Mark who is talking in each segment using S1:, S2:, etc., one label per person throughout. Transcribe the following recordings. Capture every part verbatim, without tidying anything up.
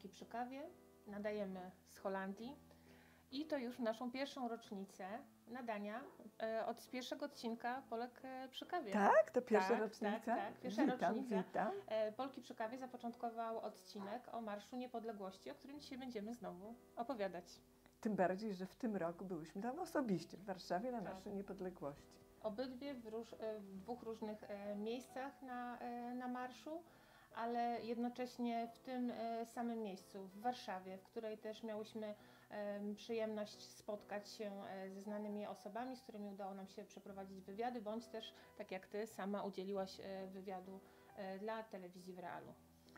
S1: Polki przy kawie, nadajemy z Holandii i to już naszą pierwszą rocznicę nadania e, od pierwszego odcinka Polek e, przy kawie.
S2: Tak? To pierwsza
S1: tak,
S2: rocznica?
S1: Tak, tak, pierwsza
S2: witam,
S1: rocznica.
S2: witam.
S1: E, Polki przy kawie zapoczątkował odcinek o Marszu Niepodległości, o którym dzisiaj będziemy znowu opowiadać.
S2: Tym bardziej, że w tym roku byłyśmy tam osobiście w Warszawie na
S1: Tak.
S2: naszej niepodległości.
S1: Obydwie w, róż, w dwóch różnych e, miejscach na, e, na marszu, ale jednocześnie w tym e, samym miejscu, w Warszawie, w której też miałyśmy e, przyjemność spotkać się e, ze znanymi osobami, z którymi udało nam się przeprowadzić wywiady, bądź też, tak jak Ty, sama udzieliłaś e, wywiadu e, dla telewizji w Realu.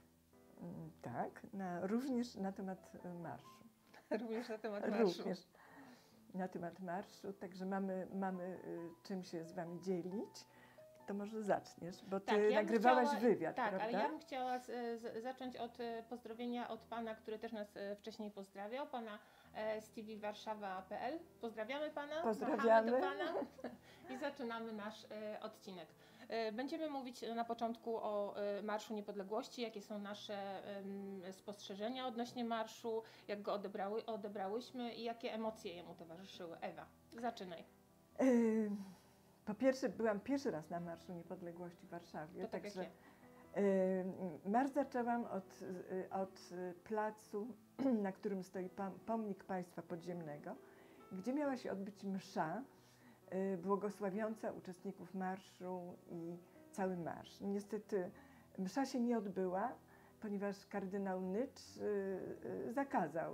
S2: Mm, Tak, na, również na temat e, marszu.
S1: Również na temat marszu.
S2: Również na temat marszu, także mamy, mamy y, czym się z Wami dzielić. To może zaczniesz, bo Ty
S1: Tak, ja bym
S2: nagrywałaś
S1: chciała-
S2: wywiad,
S1: Tak,
S2: prawda?
S1: ale ja bym chciała z, z, zacząć od e, pozdrowienia od Pana, który też nas e, wcześniej pozdrawiał, Pana e, z T V Warszawa kropka p l. Pozdrawiamy Pana,
S2: Pozdrawiamy.
S1: machamy do Pana i zaczynamy nasz e, odcinek. E, będziemy mówić na początku o e, Marszu Niepodległości, jakie są nasze em, spostrzeżenia odnośnie marszu, jak go odebrały, odebrałyśmy i jakie emocje jemu towarzyszyły. Ewa, zaczynaj.
S2: Y, Po pierwsze, byłam pierwszy raz na Marszu Niepodległości w Warszawie,
S1: To tak jak
S2: także
S1: ja.
S2: y, marsz zaczęłam od, y, od y, placu, na którym stoi pam- pomnik Państwa Podziemnego, gdzie miała się odbyć msza y, błogosławiąca uczestników marszu i cały marsz. Niestety msza się nie odbyła, ponieważ kardynał Nycz y, y, zakazał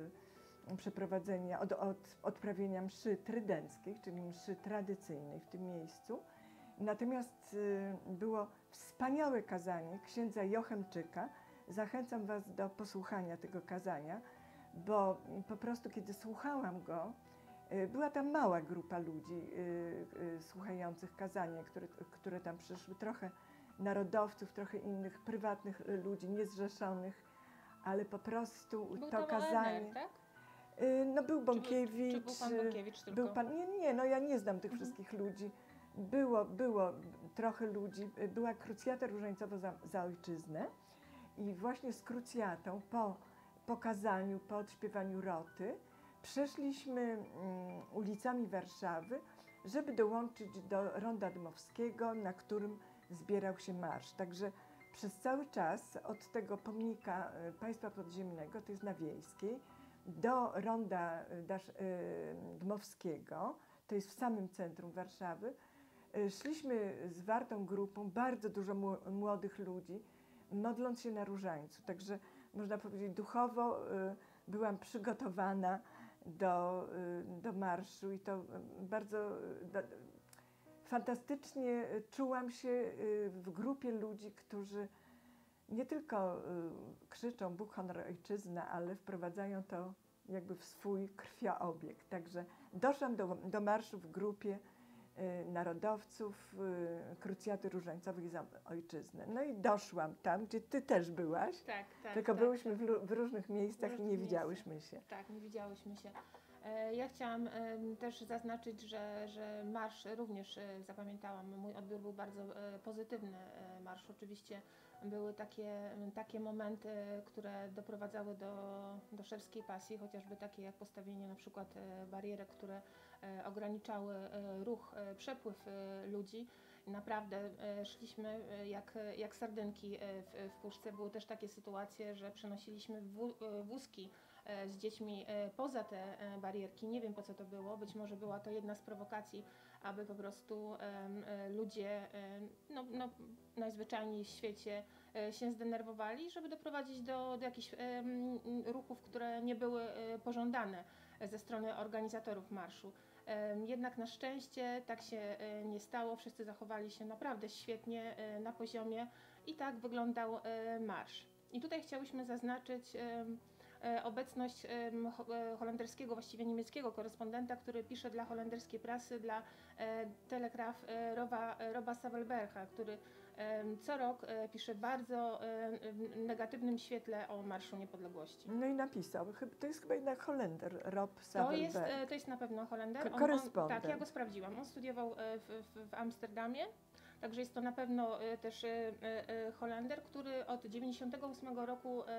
S2: y, przeprowadzenia, od, od, odprawienia mszy trydenckiej, czyli mszy tradycyjnej w tym miejscu. Natomiast y, było wspaniałe kazanie księdza Jochemczyka. Zachęcam Was do posłuchania tego kazania, bo po prostu kiedy słuchałam go, y, była tam mała grupa ludzi y, y, słuchających kazania, które, które tam przyszły, trochę narodowców, trochę innych prywatnych y, ludzi, niezrzeszonych, ale po prostu
S1: Był
S2: to
S1: tam
S2: kazanie...
S1: O N R, tak?
S2: Y, No był
S1: Czy był-
S2: Bąkiewicz.
S1: czy był pan
S2: y,
S1: Bąkiewicz tylko?
S2: Był pan, nie, nie, no ja nie znam tych
S1: Mhm.
S2: wszystkich ludzi. Było, było trochę ludzi. Y, Była krucjata różańcowa za, za ojczyznę i właśnie z krucjatą po pokazaniu, po odśpiewaniu roty przeszliśmy mm, ulicami Warszawy, żeby dołączyć do Ronda Dmowskiego, na którym zbierał się marsz. Także przez cały czas od tego pomnika y, Państwa Podziemnego, to jest na Wiejskiej, do Ronda y, Dasz, y, Dmowskiego, to jest w samym centrum Warszawy, y, szliśmy z wartą grupą, bardzo dużo mł- młodych ludzi, modląc się na różańcu. Także można powiedzieć, duchowo y, byłam przygotowana do, y, do marszu i to y, bardzo y, do, fantastycznie y, czułam się y, w grupie ludzi, którzy nie tylko y, krzyczą Bóg, honor, ojczyzna, ale wprowadzają to jakby w swój krwiobieg. Także doszłam do, do marszu w grupie y, narodowców, y, krucjaty różańcowych za ojczyznę. No i doszłam tam, gdzie Ty też byłaś,
S1: Tak, tak.
S2: tylko
S1: tak,
S2: byłyśmy
S1: tak.
S2: w, lu- w różnych miejscach
S1: W
S2: i
S1: różnych
S2: nie
S1: miejscach.
S2: widziałyśmy się.
S1: Tak, nie widziałyśmy się. E, Ja chciałam em, też zaznaczyć, że, że marsz również e, zapamiętałam. Mój odbiór był bardzo e, pozytywny. e, Marsz oczywiście były takie, takie momenty, które doprowadzały do, do szewskiej pasji, chociażby takie jak postawienie na przykład e, barierek, które e, ograniczały e, ruch, e, przepływ e, ludzi. I naprawdę e, szliśmy e, jak, jak sardynki e, w, w puszce. Były też takie sytuacje, że przenosiliśmy wó, e, wózki e, z dziećmi e, poza te e, barierki. Nie wiem, po co to było. Być może była to jedna z prowokacji, aby po prostu em, e, ludzie e, no, no, najzwyczajniej w świecie e, się zdenerwowali, żeby doprowadzić do, do jakichś em, ruchów, które nie były e, pożądane ze strony organizatorów marszu. Em, Jednak na szczęście tak się e, nie stało. Wszyscy zachowali się naprawdę świetnie, e, na poziomie i tak wyglądał e, marsz. I tutaj chciałyśmy zaznaczyć em, e, obecność em, ho- e, holenderskiego, właściwie niemieckiego korespondenta, który pisze dla holenderskiej prasy, dla e, Telegraaf e, Roba, e, Roba Savelberga, który em, co rok e, pisze bardzo e, w negatywnym świetle o Marszu Niepodległości.
S2: No i napisał, chyb- to jest chyba jednak Holender, Rob
S1: To
S2: Savelberg.
S1: jest, e, to jest na pewno Holender.
S2: Ko-
S1: On- on,
S2: korespondent.
S1: tak, ja go sprawdziłam. On studiował e, w, w, w Amsterdamie, także jest to na pewno e, też e, e, Holender, który od dziewięćdziesiątego ósmego roku e,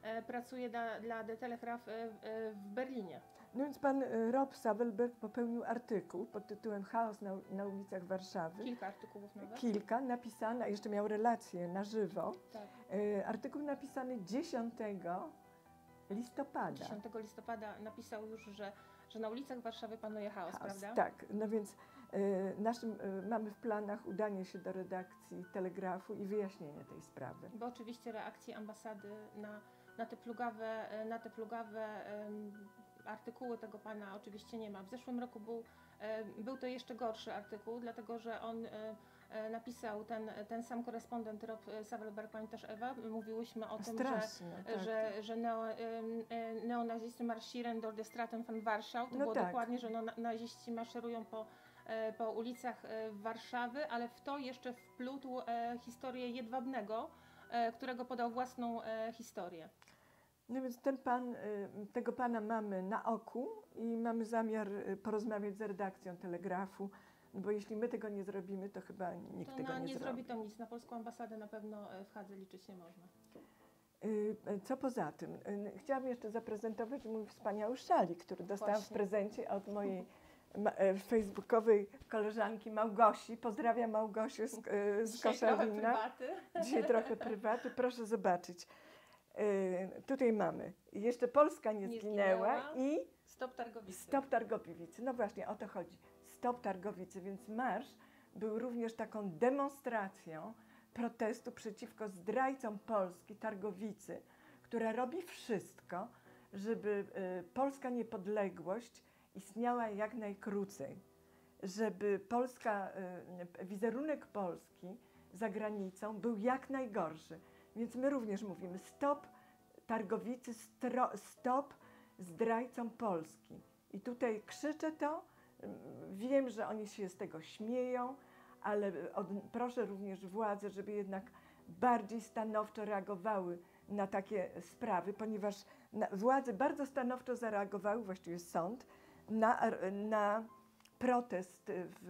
S1: e, pracuje da, dla De Telegraaf e, e, w Berlinie.
S2: No więc pan e, Rob Savelberg popełnił artykuł pod tytułem Chaos na, na ulicach Warszawy.
S1: Kilka artykułów nawet.
S2: Kilka, napisane, jeszcze miał relacje na żywo.
S1: Tak.
S2: E, artykuł napisany dziesiątego listopada.
S1: dziesiątego listopada napisał już, że, że na ulicach Warszawy panuje chaos,
S2: Chaos,
S1: prawda?
S2: tak, no więc e, naszym, e, mamy w planach udanie się do redakcji Telegrafu i wyjaśnienie tej sprawy.
S1: Bo oczywiście reakcji ambasady na, na te plugawe, e, na te plugawe em, artykuły tego pana oczywiście nie ma. W zeszłym roku był, e, był to jeszcze gorszy artykuł, dlatego że on e, e, napisał, ten, ten sam korespondent Rob Savelberg, pani też Ewa, mówiłyśmy o tym, że
S2: Straszne, tak.
S1: że, że neo, em, e, neonazisty marschieren door de Straten van Warschau. To
S2: No
S1: było
S2: tak.
S1: dokładnie, że no, na- naziści maszerują po, e, po ulicach e, Warszawy, ale w to jeszcze wplótł e, historię Jedwabnego, e, którego podał własną e, historię.
S2: No więc ten pan, y, tego pana mamy na oku i mamy zamiar y, porozmawiać z redakcją Telegrafu, bo jeśli my tego nie zrobimy, to chyba nikt
S1: To
S2: tego
S1: na,
S2: nie,
S1: nie
S2: zrobi.
S1: zrobi to nic. Na polską ambasadę na pewno e, w Hadze liczyć nie można.
S2: Y, Co poza tym? Y, Chciałabym jeszcze zaprezentować mój wspaniały szalik, który dostałam w
S1: Właśnie.
S2: prezencie od mojej ma- e, facebookowej koleżanki Małgosi. Pozdrawiam Małgosię z, y, z
S1: Dzisiaj trochę
S2: Koszalina.
S1: prywaty.
S2: Dzisiaj trochę prywaty, proszę zobaczyć. Y, Tutaj mamy. Jeszcze Polska nie,
S1: Nie
S2: zginęła,
S1: zginęła.
S2: i
S1: Stop Targowicy.
S2: Stop Targowicy. No właśnie, o to chodzi. Stop Targowicy, więc marsz był również taką demonstracją protestu przeciwko zdrajcom Polski, Targowicy, która robi wszystko, żeby y, polska niepodległość istniała jak najkrócej, żeby Polska, y, wizerunek Polski za granicą był jak najgorszy. Więc my również mówimy stop Targowicy, stro, stop zdrajcom Polski. I tutaj krzyczę to, mm, wiem, że oni się z tego śmieją, ale od, proszę również władze, żeby jednak bardziej stanowczo reagowały na takie sprawy, ponieważ na, władze bardzo stanowczo zareagowały, właściwie sąd, na, na protest w,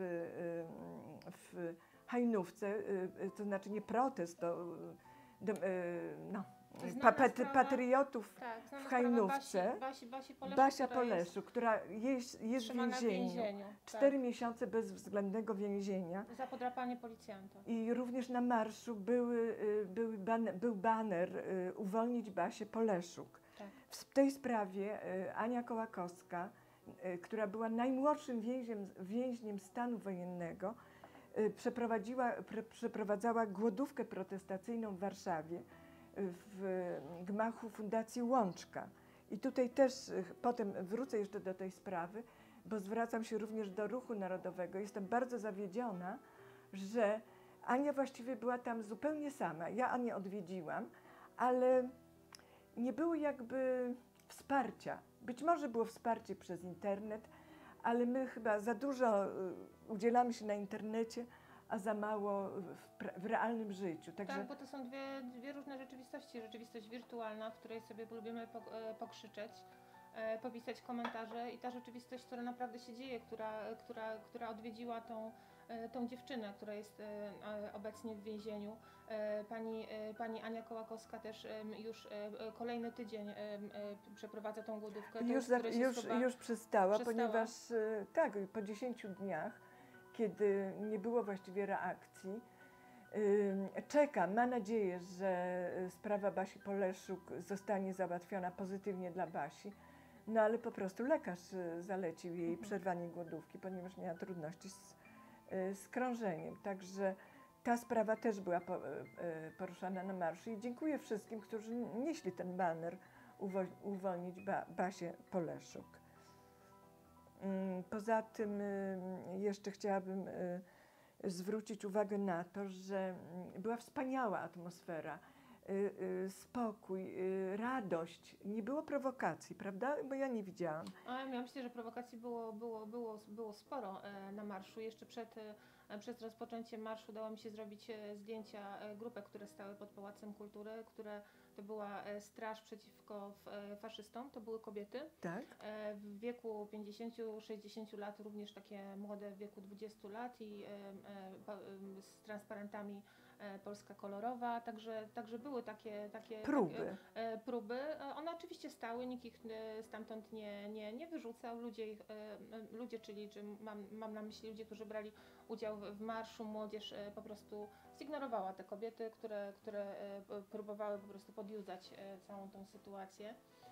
S2: w Hajnówce, to znaczy nie protest, to, do, no,
S1: To znana
S2: pa, pat,
S1: sprawa-
S2: patriotów
S1: Tak, znana
S2: w
S1: sprawa
S2: Hajnówce.
S1: Basi, Basi, Basi Poleszuk,
S2: Basia
S1: która jest
S2: Poleszu, która jest, jest w
S1: trzymana w
S2: więzieniu.
S1: więzieniu.
S2: Cztery miesiące bezwzględnego więzienia.
S1: Tak, za podrapanie policjanta.
S2: I również na marszu były, y, były ban, był baner y, uwolnić Basię Poleszuk.
S1: Tak.
S2: W tej sprawie y, Ania Kołakowska, y, która była najmłodszym więźniem, więźniem stanu wojennego, y, przeprowadziła, pre, przeprowadzała głodówkę protestacyjną w Warszawie y, w gmachu Fundacji Łączka. I tutaj też y, potem wrócę jeszcze do tej sprawy, bo zwracam się również do Ruchu Narodowego. Jestem bardzo zawiedziona, że Ania właściwie była tam zupełnie sama. Ja Anię odwiedziłam, ale nie było jakby wsparcia. Być może było wsparcie przez internet, ale my chyba za dużo y, udzielamy się na internecie, a za mało w, pra- w realnym życiu. Także
S1: Tak, bo to są dwie, dwie różne rzeczywistości. Rzeczywistość wirtualna, w której sobie lubimy pok- e, pokrzyczeć, e, popisać komentarze, i ta rzeczywistość, która naprawdę się dzieje, która, która, która odwiedziła tą, e, tą dziewczynę, która jest e, e, obecnie w więzieniu. E, Pani, e, pani Ania Kołakowska też em, już e, e, kolejny tydzień em, e, przeprowadza tą głodówkę. To
S2: już,
S1: jest
S2: za,
S1: któreś
S2: już,
S1: jest chyba-
S2: już przestała,
S1: przestała.
S2: ponieważ y, tak, po dziesięciu dniach, kiedy nie było właściwie reakcji, y, czeka, ma nadzieję, że y, sprawa Basi Poleszuk zostanie załatwiona pozytywnie dla Basi, no ale po prostu lekarz y, zalecił jej
S1: Mhm.
S2: przerwanie głodówki, ponieważ miała trudności z, y, z krążeniem. Także ta sprawa też była po, y, y, poruszana na marszu i dziękuję wszystkim, którzy nieśli ten baner uwo- uwolnić ba- Basię Poleszuk. Mm, Poza tym y, jeszcze chciałabym y, zwrócić uwagę na to, że mm, była wspaniała atmosfera, y, y, spokój, y, radość. Nie było prowokacji, prawda? Bo ja nie widziałam.
S1: A ja myślę, że prowokacji było, było, było, było sporo e, na marszu. Jeszcze przed, e, przed rozpoczęciem marszu udało mi się zrobić e, zdjęcia e, grupek, które stały pod Pałacem Kultury, które to była e, straż przeciwko f- e, faszystom, to były kobiety.
S2: Tak?
S1: E, w wieku pięćdziesięciu sześćdziesięciu lat, również takie młode w wieku dwudziestu lat, i e, e, pa- e, z transparentami e, Polska kolorowa, także, także były takie, takie
S2: Próby.
S1: Takie, e, próby. E, One oczywiście stały, nikt ich e, stamtąd nie, nie, nie wyrzucał. Ludzie, ich, e, e, ludzie czyli czy mam, mam na myśli ludzie, którzy brali udział w, w marszu, młodzież e, po prostu zignorowała te kobiety, które, które e, p- próbowały po prostu podjudzać e, całą tą sytuację.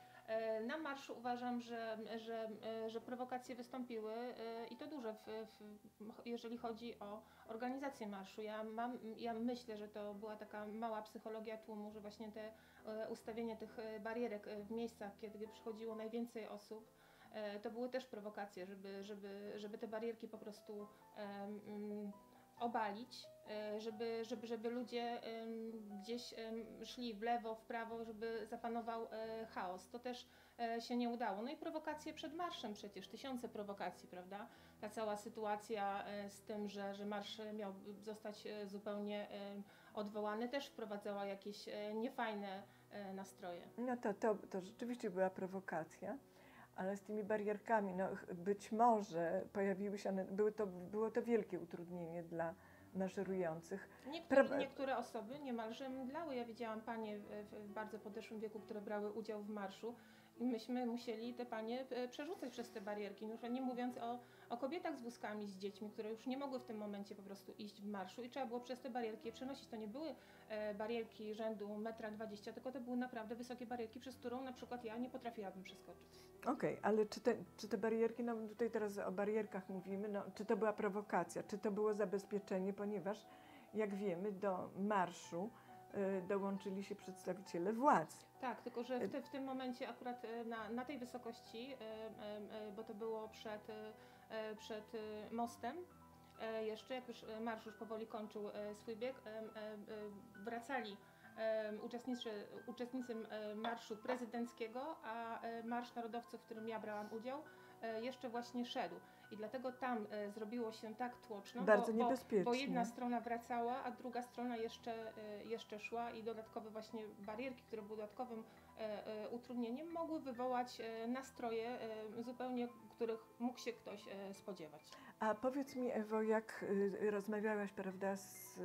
S1: E, Na marszu uważam, że, że, e, że prowokacje wystąpiły e, i to duże, w, w, jeżeli chodzi o organizację marszu. Ja, mam, ja myślę, że to była taka mała psychologia tłumu, że właśnie te e, ustawienie tych e, barierek e, w miejscach, kiedy przychodziło najwięcej osób, e, to były też prowokacje, żeby, żeby, żeby te barierki po prostu em, mm, obalić, e, żeby, żeby, żeby ludzie em, gdzieś em, szli w lewo, w prawo, żeby zapanował e, chaos. To też e, się nie udało. No i prowokacje przed marszem przecież, tysiące prowokacji, prawda? Ta cała sytuacja e, z tym, że, że marsz miał zostać e, zupełnie e, odwołany, też wprowadzała jakieś e, niefajne e, nastroje.
S2: No to, to, to rzeczywiście była prowokacja, ale z tymi barierkami, no ch- być może pojawiły się one, były to, było to wielkie utrudnienie dla maszerujących.
S1: Niektóre,
S2: Pra-
S1: niektóre osoby niemalże mdlały. Ja widziałam panie w, w, w bardzo podeszłym wieku, które brały udział w marszu i myśmy musieli te panie e, przerzucać przez te barierki. Już nie mówiąc o, o kobietach z wózkami, z dziećmi, które już nie mogły w tym momencie po prostu iść w marszu i trzeba było przez te barierki je przenosić. To nie były e, barierki rzędu metra dwadzieścia, tylko to były naprawdę wysokie barierki, przez którą na przykład ja nie potrafiłabym przeskoczyć.
S2: Okej, ale czy te, czy te barierki, no tutaj teraz o barierkach mówimy, no, czy to była prowokacja, czy to było zabezpieczenie, ponieważ jak wiemy do marszu y, dołączyli się przedstawiciele władz.
S1: Tak, tylko że w, te, w tym momencie akurat e, na, na tej wysokości, e, e, e, bo to było przed, e, e, przed e, mostem, e, jeszcze jak już e, marsz już powoli kończył e, swój bieg, e, e, e, wracali e, uczestnicy, uczestnicy e, marszu prezydenckiego, a e, Marsz Narodowców, w którym ja brałam udział, e, jeszcze właśnie szedł. I dlatego tam e, zrobiło się tak tłoczno,
S2: Bardzo
S1: bo, bo,
S2: niebezpiecznie.
S1: bo jedna strona wracała, a druga strona jeszcze, e, jeszcze szła i dodatkowe właśnie barierki, które były dodatkowym e, e, utrudnieniem, mogły wywołać e, nastroje e, zupełnie, których mógł się ktoś e, spodziewać.
S2: A powiedz mi, Ewo, jak y, rozmawiałaś, prawda, z,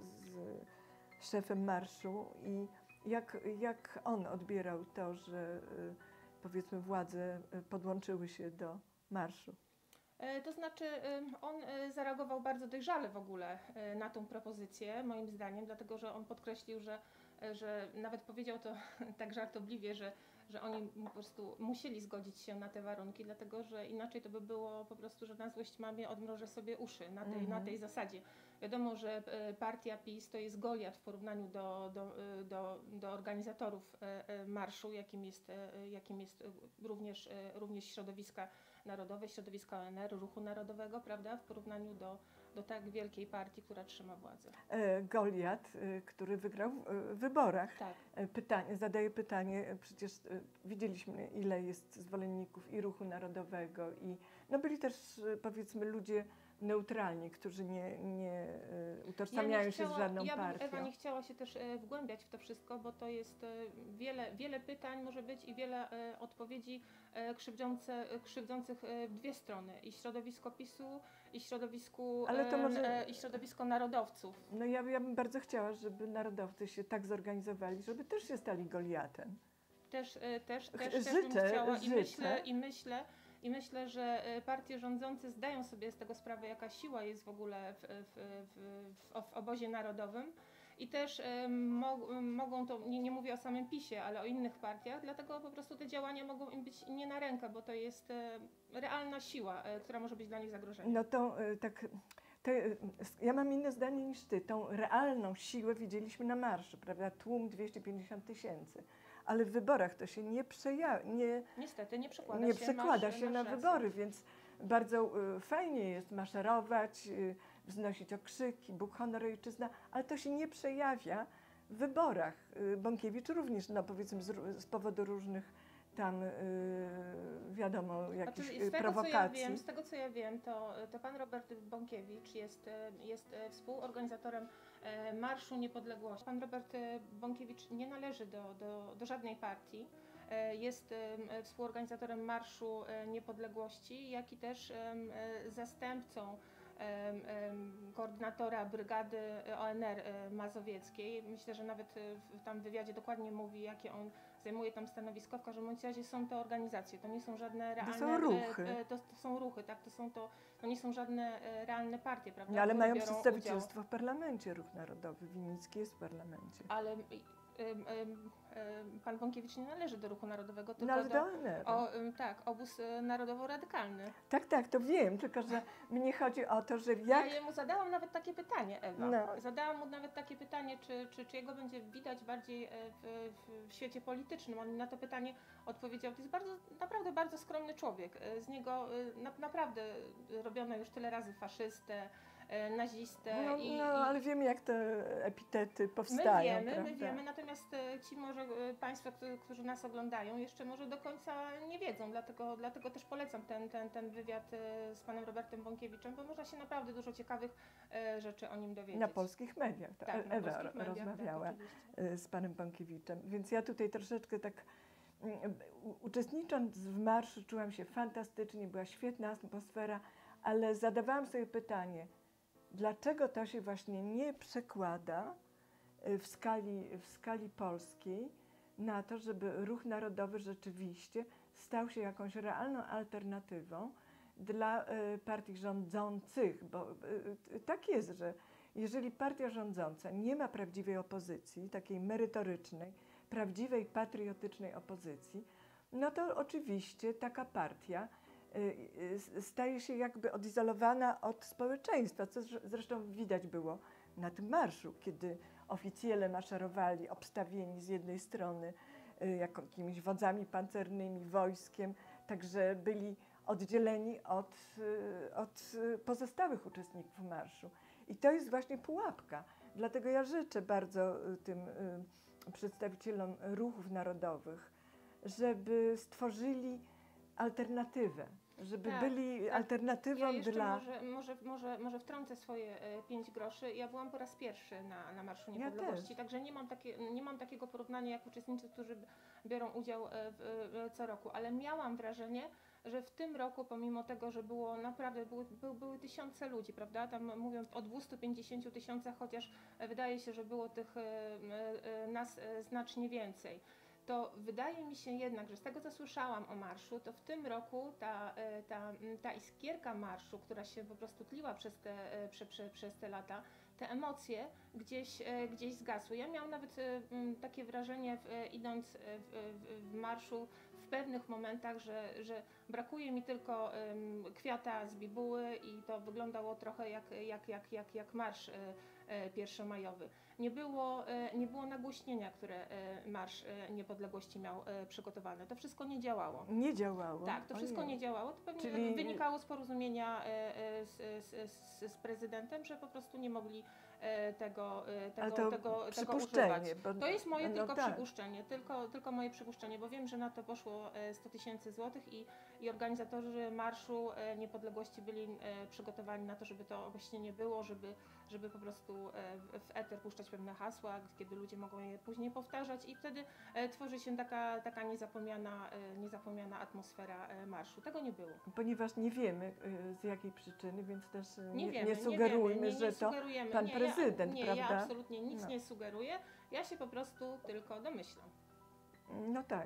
S2: z szefem marszu i jak, jak on odbierał to, że y, powiedzmy władze y, podłączyły się do marszu?
S1: E, To znaczy, ym, on e, zareagował bardzo dojrzale w ogóle e, na tą propozycję, moim zdaniem, dlatego że on podkreślił, że, e, że nawet powiedział to tak żartobliwie, że, że oni po prostu musieli zgodzić się na te warunki, dlatego że inaczej to by było po prostu, że na złość mamie odmrożę sobie uszy na tej,
S2: Mhm.
S1: na tej zasadzie. Wiadomo, że e, partia PiS to jest Goliat w porównaniu do, do, e, do, do organizatorów e, e, marszu, jakim jest, e, jakim jest e, również, e, również środowiska narodowe, środowiska O N R, Ruchu Narodowego, prawda, w porównaniu do, do tak wielkiej partii, która trzyma władzę.
S2: E, Goliat, y, który wygrał w y, wyborach.
S1: Tak.
S2: E, Pytanie, zadaję pytanie, e, przecież e, widzieliśmy, ile jest zwolenników i Ruchu Narodowego, i no byli też e, powiedzmy ludzie neutralni, którzy nie, nie e, utożsamiają się z żadną
S1: ja bym,
S2: partią.
S1: Ewa, nie chciała się też e, wgłębiać w to wszystko, bo to jest e, wiele, wiele pytań może być i wiele e, odpowiedzi e, krzywdzące, e, krzywdzących e, w dwie strony. I środowisko PiSu, i środowisku,
S2: Ale to
S1: e,
S2: może-
S1: e, i środowisko narodowców.
S2: No ja, ja bym bardzo chciała, żeby narodowcy się tak zorganizowali, żeby też się stali Goliatem.
S1: Też, e, też,
S2: Ch-
S1: też, też
S2: życzę,
S1: bym chciała i
S2: życzę.
S1: myślę, i myślę, i myślę, że e, partie rządzące zdają sobie z tego sprawę, jaka siła jest w ogóle w, w, w, w, w obozie narodowym. I też e, mo, mogą to, nie, nie mówię o samym PiSie, ale o innych partiach, dlatego po prostu te działania mogą im być nie na rękę, bo to jest e, realna siła, e, która może być dla nich zagrożeniem.
S2: No to e, tak, to, e, s- ja mam inne zdanie niż ty. Tą realną siłę widzieliśmy na marszu, prawda? Tłum dwieście pięćdziesiąt tysięcy. Ale w wyborach to się nie przejawia, nie,
S1: Niestety nie przekłada
S2: nie
S1: się,
S2: przekłada
S1: masz,
S2: się
S1: masz
S2: na
S1: rację.
S2: wybory, więc bardzo y, fajnie jest maszerować, y, wznosić okrzyki, Bóg, honor, ojczyzna, ale to się nie przejawia w wyborach. Y, Bąkiewicz również, no powiedzmy z, ró- z powodu różnych tam, y, wiadomo, jakichś
S1: Znaczy,
S2: y,
S1: z, tego, co ja
S2: prowokacji.
S1: wiem, z tego co ja wiem, to, to pan Robert Bąkiewicz jest, e, jest e, współorganizatorem e, Marszu Niepodległości. Pan Robert e, Bąkiewicz nie należy do, do, do żadnej partii. E, Jest e, współorganizatorem Marszu e, Niepodległości, jak i też e, e, zastępcą em, em, koordynatora brygady O N R e, mazowieckiej. Myślę, że nawet e, w tam wywiadzie dokładnie mówi, jakie on zajmuje tam stanowisko. W każdym bądź razie są to organizacje, to nie są żadne realne...
S2: są ruchy.
S1: e, e, To, to są ruchy, tak, to są to, to nie są żadne e, realne partie, prawda?
S2: No, ale
S1: które
S2: mają
S1: biorą
S2: przedstawicielstwo
S1: udział.
S2: w parlamencie, Ruch Narodowy. Winicki jest w parlamencie.
S1: Ale em, em, em, pan Bąkiewicz nie należy do Ruchu Narodowego,
S2: No
S1: tylko
S2: ale
S1: do...
S2: do O N R.
S1: O, em, tak, obóz e, narodowo-radykalny.
S2: Tak, tak, to wiem, tylko że mnie chodzi o to, że jak...
S1: Ja jemu zadałam nawet takie pytanie, Ewa.
S2: No.
S1: Zadałam mu nawet takie pytanie, czy, czy, czy jego będzie widać bardziej e, w, w, w świecie politycznym. On mi na to pytanie odpowiedział, to jest bardzo, naprawdę bardzo skromny człowiek. E, Z niego e, na, naprawdę robiono już tyle razy faszystę, e, nazistę.
S2: No,
S1: i,
S2: no
S1: i
S2: ale wiemy, jak te epitety
S1: My
S2: powstają,
S1: wiemy, my
S2: prawda?
S1: wiemy, natomiast e, ci może e, Państwo, którzy, którzy nas oglądają, jeszcze może do końca nie wiedzą, dlatego, dlatego też polecam ten, ten, ten wywiad e, z panem Robertem Bąkiewiczem, bo można się naprawdę dużo ciekawych e, rzeczy o nim dowiedzieć.
S2: Na polskich mediach. To
S1: Tak, na
S2: Ewa
S1: polskich mediach,
S2: rozmawiała
S1: tak, oczywiście.
S2: y, z panem Bąkiewiczem. Więc ja tutaj troszeczkę tak mm, u- uczestnicząc w marszu czułam się fantastycznie, była świetna atmosfera, ale zadawałam sobie pytanie, dlaczego to się właśnie nie przekłada y, w skali, w skali polskiej na to, żeby Ruch Narodowy rzeczywiście stał się jakąś realną alternatywą dla y, partii rządzących, bo y, y, tak jest, że jeżeli partia rządząca nie ma prawdziwej opozycji, takiej merytorycznej, prawdziwej, patriotycznej opozycji, no to oczywiście taka partia y, y, staje się jakby odizolowana od społeczeństwa, co zrze- zresztą widać było na tym marszu, kiedy oficjele maszerowali obstawieni z jednej strony y, jakimiś wodzami pancernymi, wojskiem, także byli oddzieleni od, y, od y, pozostałych uczestników marszu. I to jest właśnie pułapka. Dlatego ja życzę bardzo y, tym y, przedstawicielom ruchów narodowych, żeby stworzyli alternatywę, żeby
S1: Tak,
S2: byli
S1: tak.
S2: alternatywą
S1: Ja jeszcze
S2: dla...
S1: może, może, może, może wtrącę swoje e, pięć groszy. Ja byłam po raz pierwszy na, na Marszu
S2: Ja
S1: Niepodległości,
S2: też.
S1: także nie mam, takie, nie mam takiego porównania jak uczestnicy, którzy b- biorą udział e, w, e, co roku, ale miałam wrażenie, że w tym roku, pomimo tego, że było naprawdę, były, były, były tysiące ludzi, prawda, tam mówią o dwieście pięćdziesiąt tysiącach, chociaż e, wydaje się, że było tych e, e, nas e, znacznie więcej. To wydaje mi się jednak, że z tego co słyszałam o marszu, to w tym roku ta, e, ta, ta iskierka marszu, która się po prostu tliła przez te, e, prze, prze, przez te lata, te emocje gdzieś, e, gdzieś zgasły. Ja miałam nawet e, m, takie wrażenie, w, e, idąc e, w, w, w marszu, w pewnych momentach, że, że brakuje mi tylko em, kwiata z bibuły i to wyglądało trochę jak, jak, jak, jak, jak marsz e, e, pierwszomajowy. Nie było, e, nie było nagłośnienia, które e, Marsz e, Niepodległości miał e, przygotowane. To wszystko nie działało.
S2: Nie działało.
S1: Tak, to wszystko
S2: Ojej.
S1: nie działało. To pewnie
S2: Czyli-
S1: wynikało z porozumienia e, e, z, z, z, z prezydentem, że po prostu nie mogli e, tego, e, tego,
S2: Ale to
S1: tego, tego
S2: przypuszczenie.
S1: używać.
S2: Bo,
S1: To jest moje
S2: no
S1: tylko
S2: tak.
S1: przypuszczenie, tylko, tylko moje przypuszczenie, bo wiem, że na to poszło e, sto tysięcy złotych i, i organizatorzy Marszu e, Niepodległości byli e, przygotowani na to, żeby to właśnie nie było, żeby, żeby po prostu e, w, w eter puszczać pewne hasła, kiedy ludzie mogą je później powtarzać i wtedy e, tworzy się taka, taka niezapomniana, e, niezapomniana atmosfera e, marszu. Tego nie było.
S2: Ponieważ nie wiemy y, z jakiej przyczyny, więc też y,
S1: Nie
S2: nie,
S1: wiemy,
S2: nie sugerujmy,
S1: nie wiemy, nie,
S2: że
S1: nie
S2: to
S1: sugerujemy.
S2: pan
S1: nie,
S2: prezydent,
S1: ja, nie,
S2: prawda?
S1: Ja absolutnie nic
S2: No.
S1: nie sugeruję. Ja się po prostu tylko domyślam.
S2: No tak.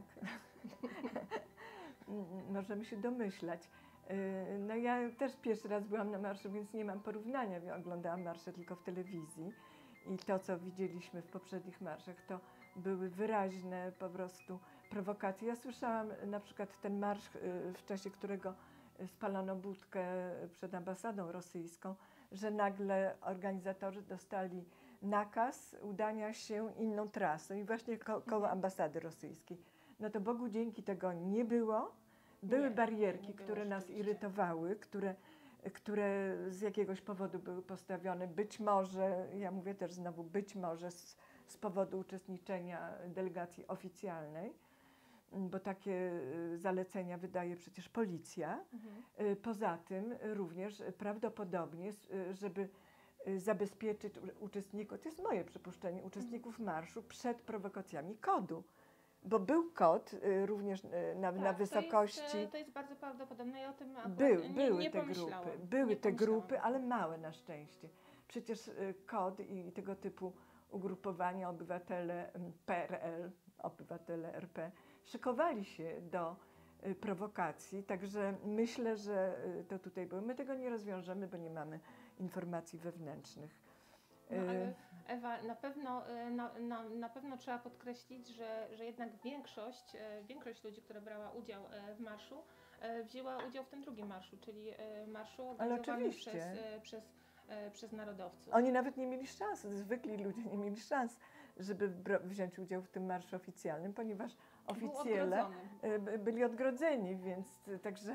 S2: Możemy się domyślać. Y, No ja też pierwszy raz byłam na marszu, więc nie mam porównania. Ja oglądałam marsze tylko w telewizji i to, co widzieliśmy w poprzednich marszach, to były wyraźne po prostu prowokacje. Ja słyszałam na przykład ten marsz, y, w czasie którego spalono budkę przed ambasadą rosyjską, że nagle organizatorzy dostali nakaz udania się inną trasą i właśnie ko koło
S1: Mhm.
S2: ambasady rosyjskiej. No to Bogu dzięki tego nie było. Były
S1: Nie,
S2: barierki,
S1: nie było
S2: które nas
S1: rzeczywiście.
S2: irytowały, które, które z jakiegoś powodu były postawione. Być może, ja mówię też znowu, być może z, z powodu uczestniczenia delegacji oficjalnej, bo takie y, zalecenia wydaje przecież policja.
S1: Mhm.
S2: Y, Poza tym również prawdopodobnie, s- y, żeby y, zabezpieczyć u- uczestników, to jest moje przypuszczenie, uczestników marszu przed prowokacjami kodu. bo był kod y, również y, na,
S1: Tak,
S2: na
S1: to
S2: wysokości.
S1: jest, e, to jest bardzo prawdopodobne. Ja o tym akurat
S2: Był,
S1: nie,
S2: były
S1: nie
S2: te
S1: pomyślałam.
S2: grupy, były
S1: Nie
S2: te
S1: pomyślałam.
S2: grupy, ale małe na szczęście. Przecież y, kod i tego typu ugrupowania obywatele mm, P R L, obywatele R P szykowali się do y, prowokacji, także myślę, że y, to tutaj było. My tego nie rozwiążemy, bo nie mamy informacji wewnętrznych.
S1: No,
S2: Y,
S1: ale Ewa, na pewno, e, na, na, na pewno trzeba podkreślić, że, że jednak większość, e, większość ludzi, która brała udział e, w marszu, e, wzięła udział w tym drugim marszu, czyli e, marszu organizowanym
S2: oczywiście.
S1: przez, e, przez, e, przez narodowców.
S2: Oni nawet nie mieli szans, zwykli ludzie nie mieli szans, żeby bro- wziąć udział w tym marszu oficjalnym, ponieważ
S1: Był
S2: oficjele
S1: odgrodzony.
S2: y, by- byli odgrodzeni, więc y, także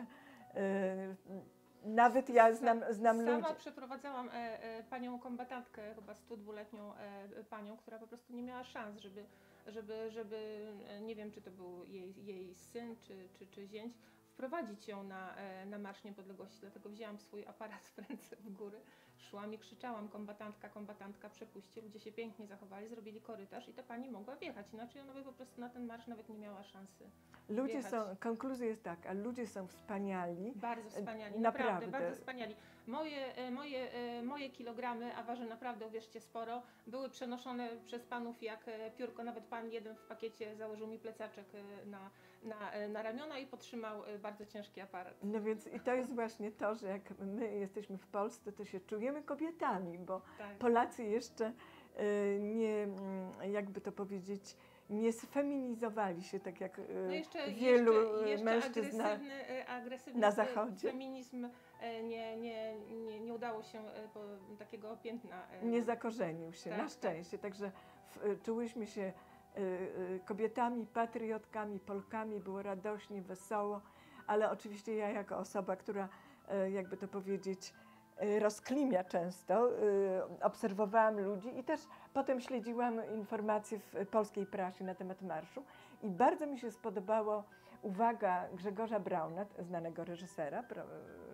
S2: y, nawet ja znam, znam
S1: Sama
S2: ludzi.
S1: przeprowadzałam e, e, panią kombatantkę, chyba stu dwuletnią e, panią, która po prostu nie miała szans, żeby, żeby, żeby e, nie wiem, czy to był jej, jej syn, czy, czy, czy zięć, wprowadzić ją na, e, na Marsz Niepodległości. Dlatego wzięłam swój aparat w ręce w góry, szłam i krzyczałam: kombatantka, kombatantka, przepuśćcie. Ludzie się pięknie zachowali, zrobili korytarz i ta pani mogła wjechać. Inaczej ona by po prostu na ten marsz nawet nie miała szansy.
S2: Ludzie
S1: wjechać.
S2: są, konkluzja jest taka, ludzie są wspaniali.
S1: Bardzo wspaniali,
S2: Naprawdę.
S1: naprawdę, bardzo wspaniali. Moje, e, moje, e, moje kilogramy, a waży naprawdę, uwierzcie, sporo, były przenoszone przez panów jak e, piórko. Nawet pan jeden w pakiecie założył mi plecaczek e, na, na, e, na ramiona i podtrzymał e, bardzo ciężki aparat.
S2: No więc i to jest właśnie to, że jak my jesteśmy w Polsce, to się czujemy kobietami, bo
S1: Tak.
S2: Polacy jeszcze y, nie, mm, jakby to powiedzieć, nie sfeminizowali się tak jak y,
S1: No jeszcze,
S2: wielu
S1: jeszcze,
S2: y,
S1: jeszcze
S2: mężczyzn na,
S1: agresywny, e, agresywny
S2: na
S1: e,
S2: Zachodzie.
S1: feminizm e, nie, nie, nie, nie udało się e, po, takiego piętna. e,
S2: nie zakorzenił się,
S1: Tak,
S2: na
S1: tak.
S2: szczęście. Także w, y, czułyśmy się y, y, kobietami, patriotkami, Polkami, było radośnie, wesoło, ale oczywiście ja jako osoba, która y, jakby to powiedzieć y, rozklimia często, y, obserwowałam ludzi i też potem śledziłam informacje w polskiej prasie na temat marszu i bardzo mi się spodobało uwaga Grzegorza Brauna, znanego reżysera, pro-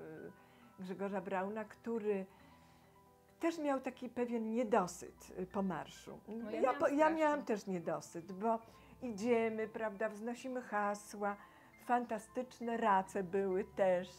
S2: y, Grzegorza Brauna, który też miał taki pewien niedosyt y, po marszu.
S1: No ja
S2: ja,
S1: miałam
S2: po, ja
S1: strasznie.
S2: miałam też niedosyt, bo idziemy, prawda, wznosimy hasła, fantastyczne race były też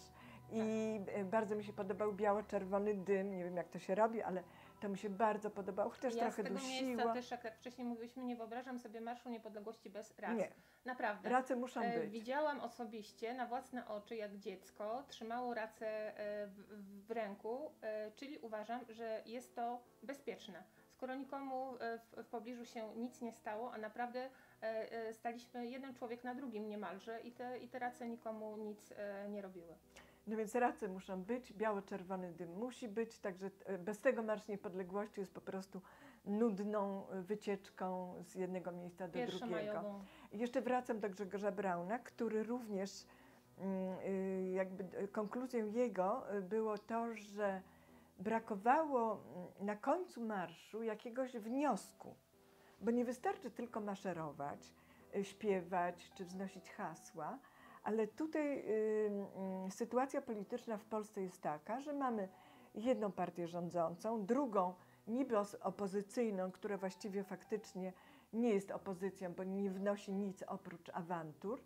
S2: i y, bardzo mi się podobał biało-czerwony dym, nie wiem jak to się robi, ale to mi się bardzo podobało, chociaż
S1: Ja z
S2: trochę
S1: tego
S2: dusiło.
S1: miejsca też, jak, jak wcześniej mówiliśmy, nie wyobrażam sobie Marszu Niepodległości bez rac.
S2: Nie,
S1: Naprawdę.
S2: race muszą
S1: E,
S2: być.
S1: Widziałam osobiście na własne oczy, jak dziecko trzymało racę e, w, w ręku, e, czyli uważam, że jest to bezpieczne. Skoro nikomu e, w, w pobliżu się nic nie stało, a naprawdę e, e, staliśmy jeden człowiek na drugim niemalże i te, i te race nikomu nic e, nie robiły.
S2: No więc race muszą być, biało-czerwony dym musi być, także e, bez tego Marsz Niepodległości jest po prostu nudną e, wycieczką z jednego miejsca do drugiego.
S1: Pierwszomajową.
S2: I jeszcze wracam do Grzegorza Brauna, który również mm, y, jakby y, konkluzją jego y, było to, że brakowało mm, na końcu marszu jakiegoś wniosku, bo nie wystarczy tylko maszerować, y, śpiewać czy wznosić hasła, ale tutaj y, y, sytuacja polityczna w Polsce jest taka, że mamy jedną partię rządzącą, drugą niby os- opozycyjną, która właściwie faktycznie nie jest opozycją, bo nie wnosi nic oprócz awantur.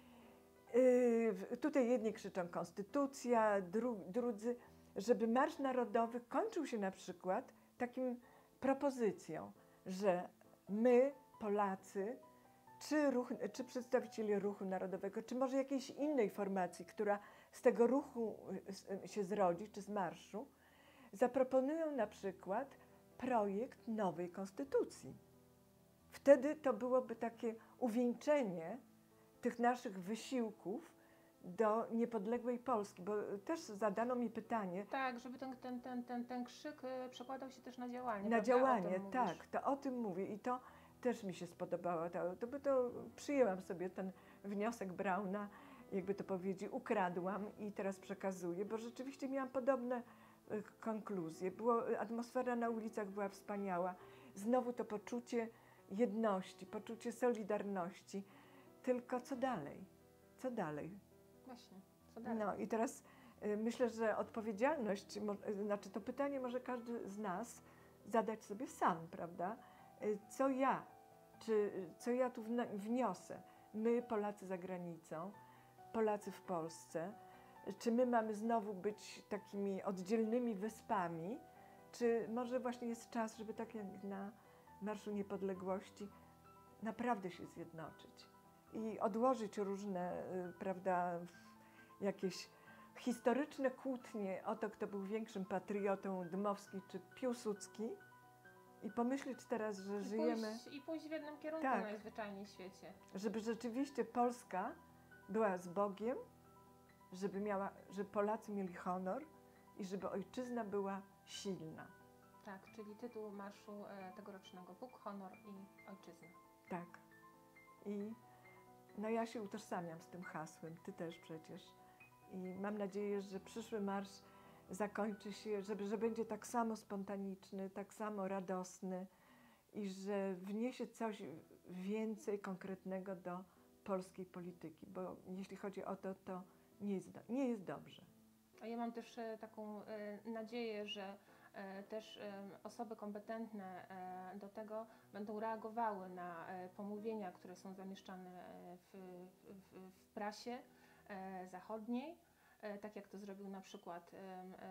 S2: Yy, w- tutaj jedni krzyczą konstytucja, dru, drudzy, żeby Marsz Narodowy kończył się na przykład takim propozycją, że my, Polacy, czy, ruch, czy przedstawiciele ruchu narodowego, czy może jakiejś innej formacji, która z tego ruchu y, y, się zrodzi, czy z marszu, zaproponują na przykład projekt nowej konstytucji. Wtedy to byłoby takie uwieńczenie tych naszych wysiłków do niepodległej Polski, bo też zadano mi pytanie
S1: Tak, żeby ten, ten, ten, ten, ten krzyk e, przekładał się też na działanie.
S2: na
S1: prawda? O
S2: działanie,
S1: tym mówisz.
S2: tak, to o tym mówię i to też mi się spodobało. To, to by to przyjęłam sobie ten wniosek Brauna, jakby to powiedzieć, ukradłam i teraz przekazuję, bo rzeczywiście miałam podobne y, konkluzje. Było, atmosfera na ulicach była wspaniała. Znowu to poczucie jedności, poczucie solidarności. Tylko co dalej? Co dalej?
S1: Właśnie, co dalej?
S2: No i teraz y, myślę, że odpowiedzialność, mo, y, znaczy to pytanie może każdy z nas zadać sobie sam, prawda? Y, co ja czy co ja tu wna- wniosę? My, Polacy za granicą, Polacy w Polsce, czy my mamy znowu być takimi oddzielnymi wyspami, czy może właśnie jest czas, żeby tak jak na Marszu Niepodległości naprawdę się zjednoczyć i odłożyć różne, y, prawda, jakieś historyczne kłótnie o to, kto był większym patriotą, Dmowski czy Piłsudski, i pomyśleć teraz, że
S1: I
S2: żyjemy,
S1: pójść, I pójść w jednym kierunku
S2: Tak.
S1: najzwyczajniej w świecie.
S2: żeby rzeczywiście Polska była z Bogiem, żeby, miała, żeby Polacy mieli honor i żeby ojczyzna była silna.
S1: Tak, czyli tytuł marszu e, tegorocznego: Bóg, honor i ojczyzna.
S2: Tak. I no ja się utożsamiam z tym hasłem, ty też przecież. I mam nadzieję, że przyszły marsz zakończy się, że, że będzie tak samo spontaniczny, tak samo radosny i że wniesie coś więcej konkretnego do polskiej polityki, bo jeśli chodzi o to, to nie jest, do, nie jest dobrze.
S1: A ja mam też e, taką e, nadzieję, że e, też e, osoby kompetentne e, do tego będą reagowały na e, pomówienia, które są zamieszczane e, w, w, w prasie e, zachodniej, e, tak jak to zrobił na przykład e,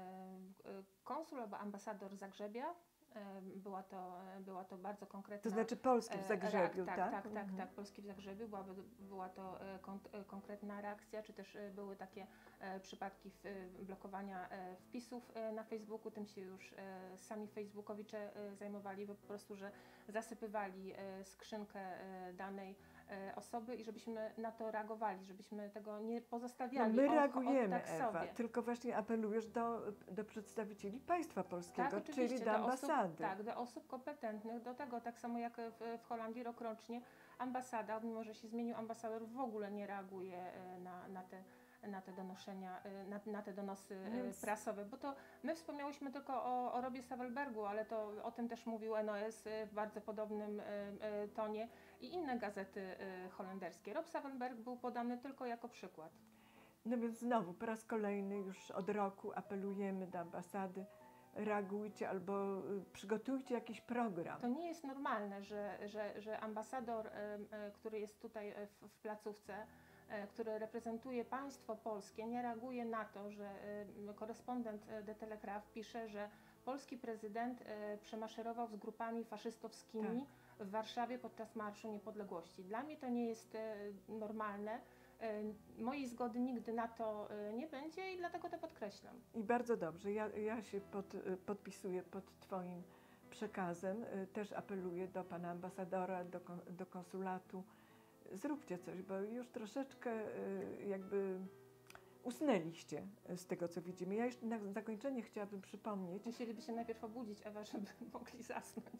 S1: e, konsul albo ambasador Zagrzebia. E, Była to, była to bardzo konkretna...
S2: To znaczy Polski w
S1: E,
S2: Zagrzebiu,
S1: reak- tak?
S2: tak?
S1: Tak, tak,
S2: Mhm.
S1: tak, Polski w Zagrzebiu. Była, była to e, kon, e, konkretna reakcja, czy też e, były takie e, przypadki w, e, blokowania e, wpisów e, na Facebooku. Tym się już e, sami facebookowicze e, zajmowali, bo po prostu, że zasypywali e, skrzynkę e, danej e, osoby i żebyśmy na to reagowali, żebyśmy tego nie
S2: No
S1: pozostawiali.
S2: my
S1: od-
S2: reagujemy,
S1: od, tak
S2: Ewa,
S1: sobie.
S2: tylko właśnie apelujesz do, do przedstawicieli państwa polskiego,
S1: Tak, oczywiście,
S2: czyli do ambasady.
S1: Osób, tak, do osób kompetentnych, do tego, tak samo jak w, w Holandii rokrocznie ambasada, mimo że się zmienił ambasador, w ogóle nie reaguje e, na, na, te, na te donoszenia, e, na, na te donosy e,
S2: Więc-
S1: prasowe, bo to my wspomniałyśmy tylko o, o Robie Savelbergu, ale to o tym też mówił N O S w bardzo podobnym e, e, tonie i inne gazety e, holenderskie. Rob Savelberg był podany tylko jako przykład.
S2: No więc znowu, po raz kolejny już od roku apelujemy do ambasady, reagujcie albo y, przygotujcie jakiś program.
S1: To nie jest normalne, że, że, że ambasador, e, e, który jest tutaj e, w, w placówce, e, który reprezentuje państwo polskie, nie reaguje na to, że e, korespondent e, De Telegraaf pisze, że polski prezydent e, przemaszerował z grupami faszystowskimi w Warszawie podczas Marszu Niepodległości. Dla mnie to nie jest e, normalne. E, Mojej zgody nigdy na to e, nie będzie i dlatego to podkreślam.
S2: I bardzo dobrze, ja, ja się pod, y, podpisuję pod Twoim przekazem. Y, Też apeluję do pana ambasadora, do, kon- do konsulatu. Zróbcie coś, bo już troszeczkę y, jakby usnęliście z tego, co widzimy. Ja jeszcze na zakończenie chciałabym przypomnieć,
S1: Musieliby się najpierw obudzić, Ewa, żeby mogli zasnąć.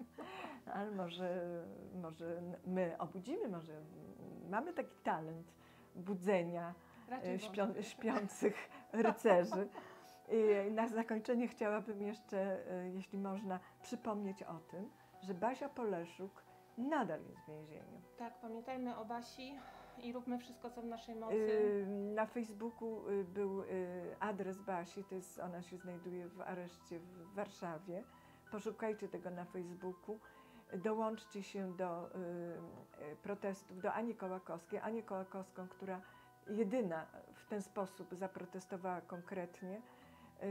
S2: ale może, może my obudzimy, może mamy taki talent budzenia
S1: Raczej
S2: e,
S1: wątpię.
S2: śpią, śpiących rycerzy. I na zakończenie chciałabym jeszcze, e, jeśli można, przypomnieć o tym, że Basia Poleszuk nadal jest w więzieniu.
S1: Tak, pamiętajmy o Basi i róbmy wszystko, co w naszej mocy.
S2: Y, Na Facebooku y, był y, adres Basi, to jest, ona się znajduje w areszcie w Warszawie. Poszukajcie tego na Facebooku. Dołączcie się do y, y, protestów, do Ani Kołakowskiej. Anię Kołakowską, która jedyna w ten sposób zaprotestowała konkretnie, y,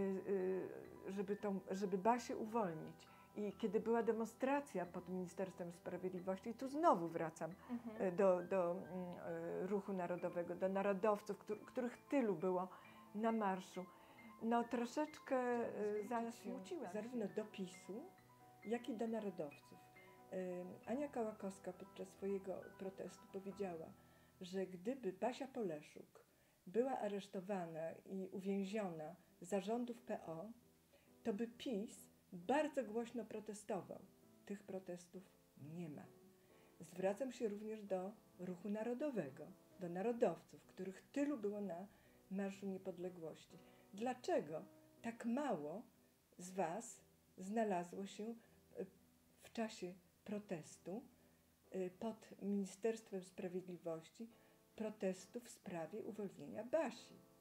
S2: y, żeby, tą, żeby Basię uwolnić. I kiedy była demonstracja pod Ministerstwem Sprawiedliwości, i tu znowu wracam
S1: Mhm.
S2: e, do, do mm, e, ruchu narodowego, do narodowców, któr, których tylu było na marszu, no troszeczkę e, zasmuciłam zarówno do PiSu, jak i do narodowców. E, Ania Kołakowska podczas swojego protestu powiedziała, że gdyby Basia Poleszuk była aresztowana i uwięziona za rządów P O, to by PiS bardzo głośno protestował. Tych protestów nie ma. Zwracam się również do ruchu narodowego, do narodowców, których tylu było na Marszu Niepodległości. Dlaczego tak mało z Was znalazło się e, w czasie protestu e, pod Ministerstwem Sprawiedliwości, protestu w sprawie uwolnienia Basi?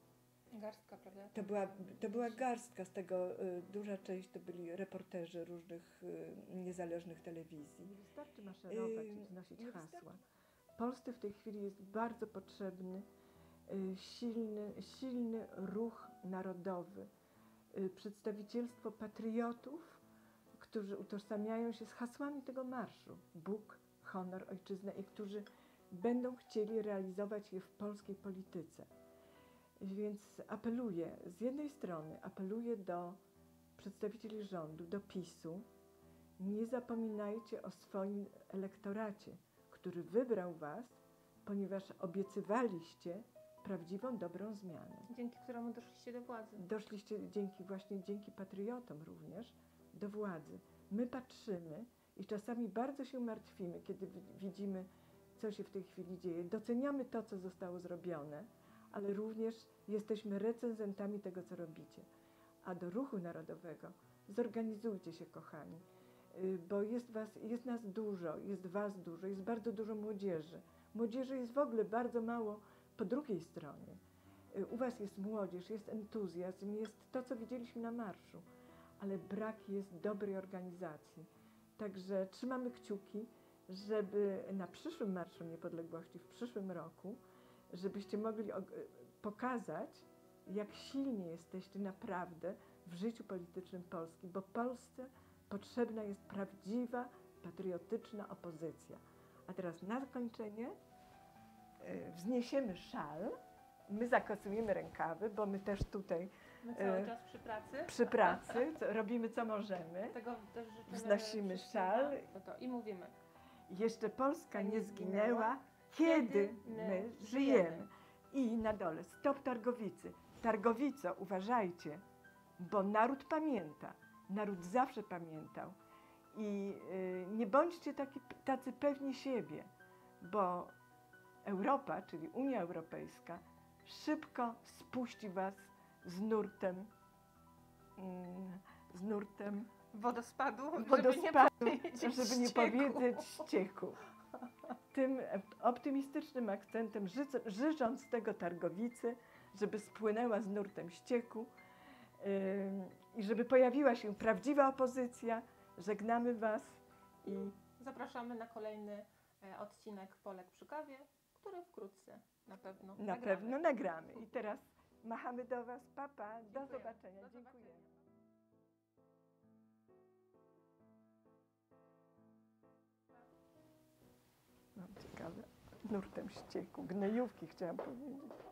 S1: Garstka, prawda?
S2: To była, to była garstka, z tego y, duża część to byli reporterzy różnych y, niezależnych telewizji. Nie wystarczy maszerować i wznosić
S3: nie
S2: hasła. Polsce w tej chwili jest bardzo potrzebny y, silny, silny ruch narodowy, y, przedstawicielstwo patriotów, którzy utożsamiają się z hasłami tego marszu. Bóg, honor, ojczyzna i którzy będą chcieli realizować je w polskiej polityce. Więc apeluję, z jednej strony apeluję do przedstawicieli rządu, do PiSu, nie zapominajcie o swoim elektoracie, który wybrał was, ponieważ obiecywaliście prawdziwą, dobrą zmianę.
S1: Dzięki któremu doszliście do władzy.
S2: Doszliście dzięki właśnie dzięki patriotom również do władzy. My patrzymy i czasami bardzo się martwimy, kiedy widzimy, co się w tej chwili dzieje. Doceniamy to, co zostało zrobione, ale również jesteśmy recenzentami tego, co robicie. A do ruchu narodowego zorganizujcie się, kochani, bo jest, was, jest nas dużo, jest was dużo, jest bardzo dużo młodzieży. Młodzieży jest w ogóle bardzo mało po drugiej stronie. U was jest młodzież, jest entuzjazm, jest to, co widzieliśmy na marszu, ale brak jest dobrej organizacji. Także trzymamy kciuki, żeby na przyszłym Marszu Niepodległości, w przyszłym roku, żebyście mogli pokazać, jak silni jesteście naprawdę w życiu politycznym Polski, bo Polsce potrzebna jest prawdziwa, patriotyczna opozycja. A teraz na zakończenie y, wzniesiemy szal, my zakosujemy rękawy, bo my też tutaj
S1: My cały
S2: y,
S1: czas przy pracy.
S2: przy pracy co, robimy co możemy.
S1: Tego też życzymy
S2: Wznosimy szal.
S1: No to i mówimy.
S2: Jeszcze Polska nie zginęła, kiedy my żyjemy. I na dole, stop Targowicy. Targowico, uważajcie, bo naród pamięta. Naród zawsze pamiętał. I y, nie bądźcie taki, tacy pewni siebie, bo Europa, czyli Unia Europejska, szybko spuści was z nurtem, mm, z nurtem
S1: Wodospadu,
S2: wodospadu,
S1: żeby nie powiedzieć
S2: żeby nie
S1: ścieku.
S2: powiedzieć ścieku. Tym optymistycznym akcentem życz, życząc tego Targowicy, żeby spłynęła z nurtem ścieku yy, i żeby pojawiła się prawdziwa opozycja. Żegnamy was i
S1: Zapraszamy na kolejny e, odcinek Polek przy kawie, który wkrótce na pewno
S2: na
S1: nagramy.
S2: pewno nagramy. I teraz machamy do was. Pa, pa. Do
S1: Dziękuję.
S2: zobaczenia.
S1: Do
S2: Dziękuję.
S1: zobaczenia.
S2: No, ciekawe. Nurtem ścieku. Gnojówki chciałam powiedzieć.